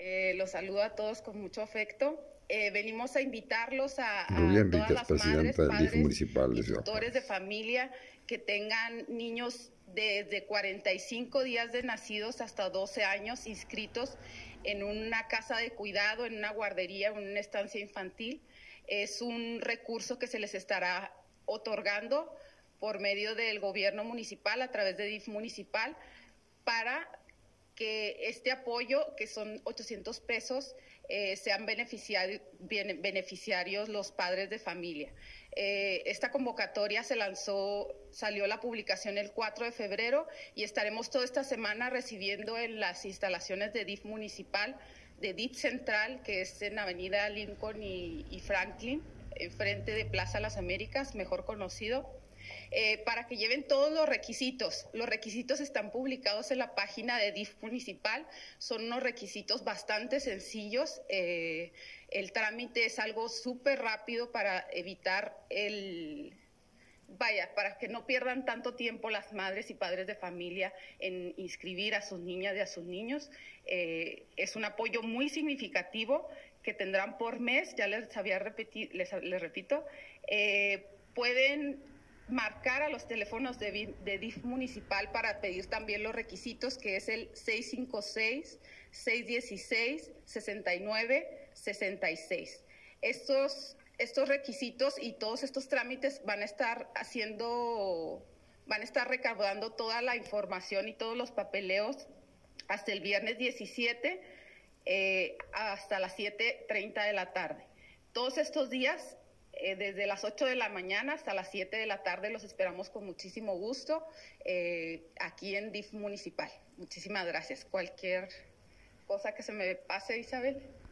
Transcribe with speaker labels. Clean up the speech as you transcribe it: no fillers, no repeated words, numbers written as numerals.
Speaker 1: Los saludo a todos con mucho afecto. Venimos a invitarlos a
Speaker 2: Rubí
Speaker 1: todas
Speaker 2: Enríquez,
Speaker 1: las madres,
Speaker 2: presidenta del DIF
Speaker 1: padres
Speaker 2: municipal
Speaker 1: y
Speaker 2: de Ciudad
Speaker 1: tutores de
Speaker 2: Juárez.
Speaker 1: familia que tengan niños desde 45 días de nacidos hasta 12 años inscritos en una casa de cuidado, en una guardería, en una estancia infantil. Es un recurso que se les estará otorgando por medio del gobierno municipal a través de DIF municipal para que este apoyo, que son 800 pesos, sean beneficiarios los padres de familia. Esta convocatoria salió la publicación el 4 de febrero y estaremos toda esta semana recibiendo en las instalaciones de DIF municipal, de DIF central, que es en Avenida Lincoln y Franklin, enfrente de Plaza Las Américas, mejor conocido, para que lleven todos los requisitos. Los requisitos están publicados en la página de DIF municipal. Son unos requisitos bastante sencillos. El trámite es algo súper rápido para evitar para que no pierdan tanto tiempo las madres y padres de familia en inscribir a sus niñas y a sus niños. Es un apoyo muy significativo que tendrán por mes, ya les repito. Pueden marcar a los teléfonos de DIF municipal para pedir también los requisitos, que es el 656-616-6966. Estos requisitos y todos estos trámites van a estar recaudando toda la información y todos los papeleos hasta el viernes 17, hasta las 7:30 de la tarde. Todos estos días, desde las 8 de la mañana hasta las 7 de la tarde, los esperamos con muchísimo gusto aquí en DIF municipal. Muchísimas gracias. Cualquier cosa que se me pase, Isabel.